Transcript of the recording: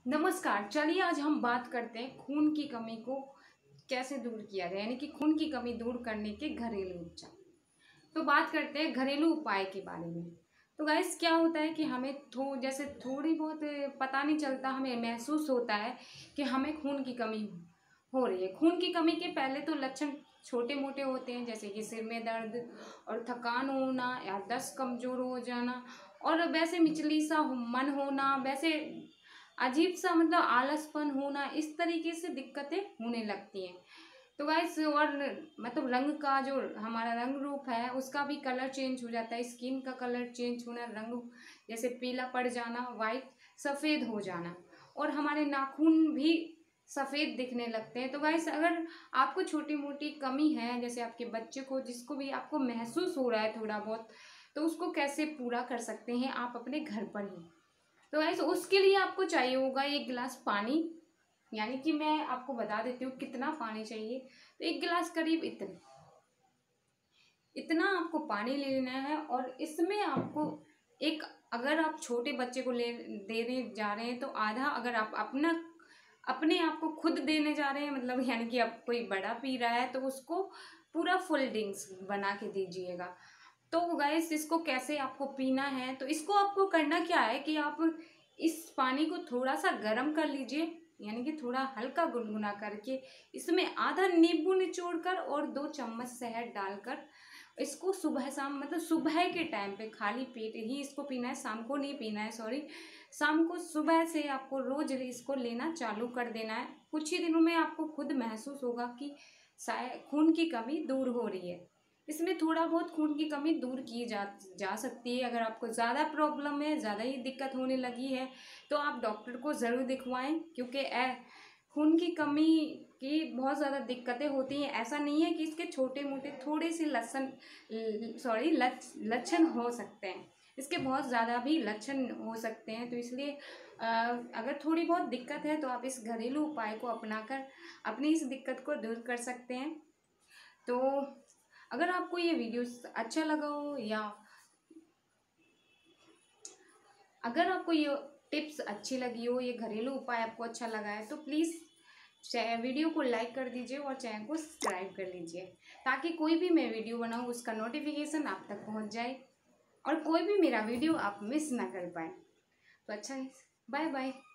नमस्कार। चलिए आज हम बात करते हैं खून की कमी को कैसे दूर किया जाए, यानी कि खून की कमी दूर करने के घरेलू उपचार। तो बात करते हैं घरेलू उपाय के बारे में। तो गाइस क्या होता है कि हमें जैसे थोड़ी बहुत पता नहीं चलता, हमें महसूस होता है कि हमें खून की कमी हो रही है। खून की कमी के पहले तो लक्षण छोटे मोटे होते हैं, जैसे कि सिर में दर्द और थकान होना या दस्त कमजोर हो जाना और वैसे मिचली सा मन होना, वैसे अजीब सा मतलब आलसपन होना, इस तरीके से दिक्कतें होने लगती हैं। तो गाइस और मतलब रंग का जो हमारा रंग रूप है उसका भी कलर चेंज हो जाता है। स्किन का कलर चेंज होना, रंग जैसे पीला पड़ जाना, वाइट सफ़ेद हो जाना और हमारे नाखून भी सफ़ेद दिखने लगते हैं। तो गाइस अगर आपको छोटी मोटी कमी है, जैसे आपके बच्चे को जिसको भी आपको महसूस हो रहा है थोड़ा बहुत, तो उसको कैसे पूरा कर सकते हैं आप अपने घर पर ही। तो गाइस उसके लिए आपको चाहिए होगा 1 गिलास पानी, यानी कि मैं आपको बता देती हूँ कितना पानी चाहिए। तो 1 गिलास करीब इतना आपको पानी ले लेना है और इसमें आपको एक, अगर आप छोटे बच्चे को देने जा रहे हैं तो आधा, अगर आप अपने आप को खुद देने जा रहे हैं मतलब यानी कि अब कोई बड़ा पी रहा है तो उसको पूरा फुल ड्रिंक्स बना के दीजिएगा। तो गाइस इसको कैसे आपको पीना है, तो इसको आपको करना क्या है कि आप इस पानी को थोड़ा सा गर्म कर लीजिए, यानी कि थोड़ा हल्का गुनगुना करके इसमें आधा नींबू निचोड़कर और 2 चम्मच शहद डालकर इसको सुबह शाम, मतलब सुबह के टाइम पे खाली पेट ही इसको पीना है, शाम को नहीं पीना है, सॉरी, शाम को सुबह से आपको रोज इसको लेना चालू कर देना है। कुछ ही दिनों में आपको खुद महसूस होगा कि शायद खून की कमी दूर हो रही है। इसमें थोड़ा बहुत खून की कमी दूर की जा सकती है। अगर आपको ज़्यादा प्रॉब्लम है, ज़्यादा ही दिक्कत होने लगी है, तो आप डॉक्टर को ज़रूर दिखवाएं, क्योंकि खून की कमी की बहुत ज़्यादा दिक्कतें होती हैं। ऐसा नहीं है कि इसके छोटे मोटे थोड़े से लक्षण हो सकते हैं, इसके बहुत ज़्यादा भी लक्षण हो सकते हैं। तो इसलिए अगर थोड़ी बहुत दिक्कत है तो आप इस घरेलू उपाय को अपनाकर अपनी इस दिक्कत को दूर कर सकते हैं। तो अगर आपको ये वीडियो अच्छा लगा हो या अगर आपको ये टिप्स अच्छी लगी हो, ये घरेलू उपाय आपको अच्छा लगा है, तो प्लीज़ वीडियो को लाइक कर दीजिए और चैनल को सब्सक्राइब कर लीजिए, ताकि कोई भी मैं वीडियो बनाऊँ उसका नोटिफिकेशन आप तक पहुंच जाए और कोई भी मेरा वीडियो आप मिस ना कर पाए। तो अच्छा, बाय बाय।